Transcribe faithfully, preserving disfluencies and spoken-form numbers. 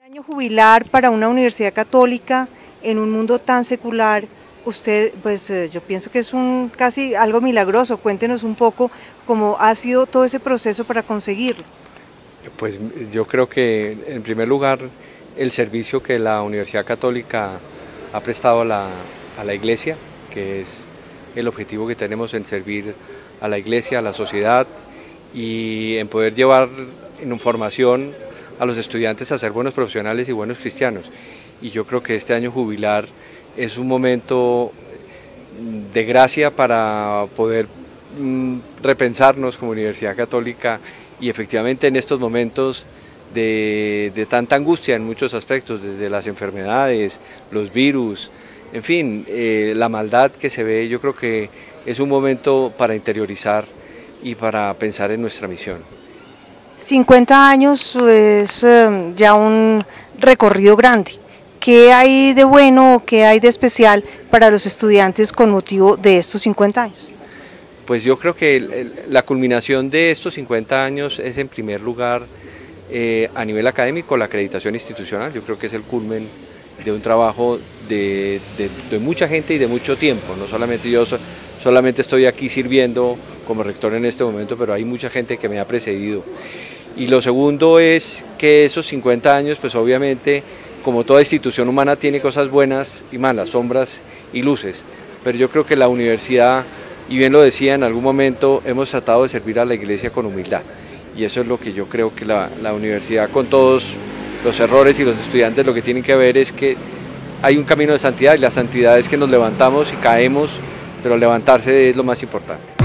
Año jubilar para una universidad católica en un mundo tan secular, usted, pues eh, yo pienso que es un casi algo milagroso. Cuéntenos un poco cómo ha sido todo ese proceso para conseguirlo. Pues yo creo que en primer lugar el servicio que la Universidad Católica ha prestado a la, a la Iglesia, que es el objetivo que tenemos en servir a la Iglesia, a la sociedad y en poder llevar en formación a los estudiantes a ser buenos profesionales y buenos cristianos. Y yo creo que este año jubilar es un momento de gracia para poder mm, repensarnos como Universidad Católica y efectivamente en estos momentos de, de tanta angustia en muchos aspectos, desde las enfermedades, los virus, en fin, eh, la maldad que se ve, yo creo que es un momento para interiorizar y para pensar en nuestra misión. cincuenta años es eh, ya un recorrido grande. ¿Qué hay de bueno o qué hay de especial para los estudiantes con motivo de estos cincuenta años? Pues yo creo que el, el, la culminación de estos cincuenta años es en primer lugar eh, a nivel académico la acreditación institucional. Yo creo que es el culmen de un trabajo de, de, de mucha gente y de mucho tiempo, no solamente yo so, solamente estoy aquí sirviendo como rector en este momento, pero hay mucha gente que me ha precedido. Y lo segundo es que esos cincuenta años, pues obviamente, como toda institución humana tiene cosas buenas y malas, sombras y luces, pero yo creo que la universidad, y bien lo decía en algún momento, hemos tratado de servir a la Iglesia con humildad, y eso es lo que yo creo que la, la universidad, con todos los errores y los estudiantes, lo que tienen que ver es que hay un camino de santidad, y la santidad es que nos levantamos y caemos, pero levantarse es lo más importante.